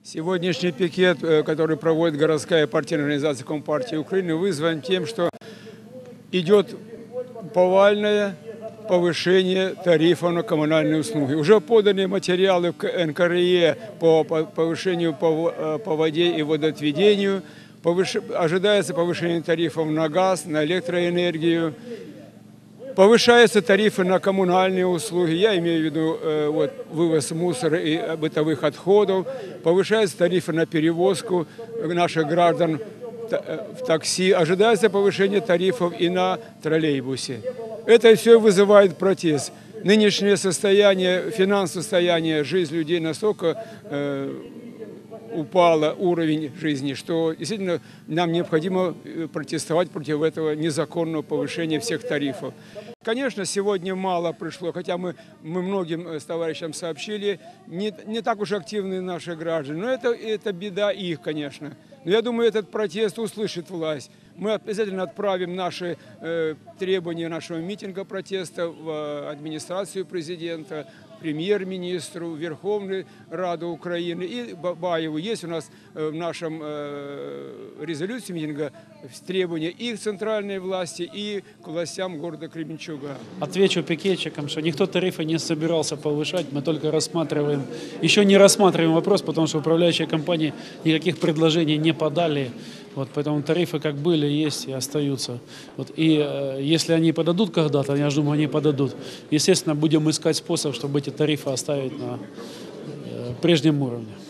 Сегодняшний пикет, который проводит городская партийная организация Компартии Украины, вызван тем, что идет повальное повышение тарифов на коммунальные услуги. Уже поданы материалы в НКРЕ по повышению по воде и водоотведению. Ожидается повышение тарифов на газ, на электроэнергию. Повышаются тарифы на коммунальные услуги, я имею в виду вывоз мусора и бытовых отходов. Повышаются тарифы на перевозку наших граждан в такси. Ожидается повышение тарифов и на троллейбусе. Это все вызывает протест. Нынешнее состояние, финансовое состояние, жизнь людей настолько упала, уровень жизни, что действительно нам необходимо протестовать против этого незаконного повышения всех тарифов. Конечно, сегодня мало пришло, хотя мы многим товарищам сообщили, не так уж активны наши граждане, но это беда их, конечно. Но я думаю, этот протест услышит власть. Мы обязательно отправим наши требования нашего митинга протеста в администрацию президента, премьер-министру, Верховную Раду Украины и Бабаеву. Есть у нас в нашем резолюции митинга требования и к центральной власти, и к властям города Кременчуга. Отвечу пикетчикам, что никто тарифы не собирался повышать, мы только рассматриваем, еще не рассматриваем вопрос, потому что управляющие компании никаких предложений не подали. Поэтому тарифы как были, есть и остаются. И если они подадут когда-то, я думаю, они подадут, естественно, будем искать способ, чтобы эти тарифы оставить на прежнем уровне.